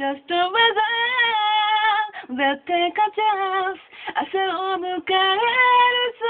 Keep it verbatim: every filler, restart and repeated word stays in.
just a weather that take a chance. I said, oh, look at it,